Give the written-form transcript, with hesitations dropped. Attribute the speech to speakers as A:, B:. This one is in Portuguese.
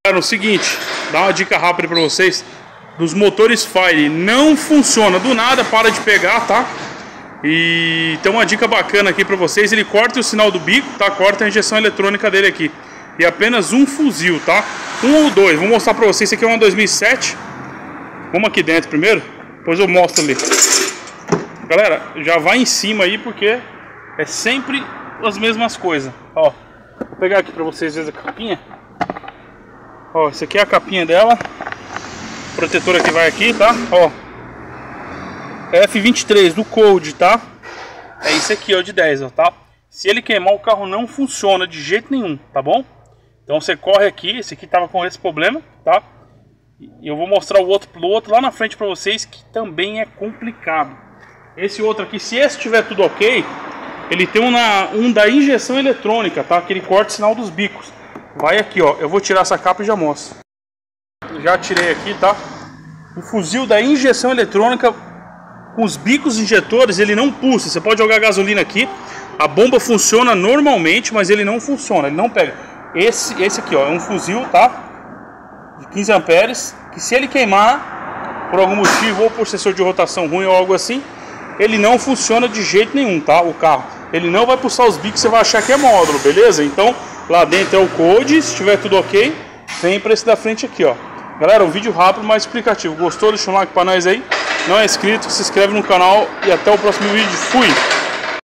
A: Galera, o seguinte, dá uma dica rápida pra vocês. Dos motores Fire não funciona, do nada para de pegar, tá? E tem uma dica bacana aqui pra vocês. Ele corta o sinal do bico, tá? Corta a injeção eletrônica dele aqui. E apenas um fuzil, tá? Um ou dois, vou mostrar pra vocês. Esse aqui é uma 2007. Vamos aqui dentro primeiro, depois eu mostro ali. Galera, já vai em cima aí, porque é sempre as mesmas coisas. Ó, vou pegar aqui pra vocês verem a capinha. Ó, essa aqui é a capinha dela. Protetora que vai aqui, tá? Ó, F23 do Code, tá? É isso aqui, ó, de 10, ó, tá? Se ele queimar, o carro não funciona de jeito nenhum, tá bom? Então você corre aqui, esse aqui tava com esse problema, tá? E eu vou mostrar o outro lá na frente pra vocês, que também é complicado. Esse outro aqui, se esse tiver tudo ok, ele tem um da injeção eletrônica, tá? Que ele corta o sinal dos bicos. Vai aqui, ó, eu vou tirar essa capa e já mostro. Já tirei aqui, tá? O fuzil da injeção eletrônica com os bicos injetores, ele não pulsa. Você pode jogar gasolina aqui, a bomba funciona normalmente, mas ele não funciona, ele não pega. Esse aqui, ó, é um fuzil, tá? De 15 amperes, que se ele queimar, por algum motivo, ou por sensor de rotação ruim ou algo assim, ele não funciona de jeito nenhum, tá? O carro, ele não vai pulsar os bicos, você vai achar que é módulo, beleza? Então, lá dentro é o Code, se tiver tudo ok, vem para esse da frente aqui, ó. Galera, um vídeo rápido, mais explicativo. Gostou? Deixa um like pra nós aí. Não é inscrito, se inscreve no canal e até o próximo vídeo. Fui!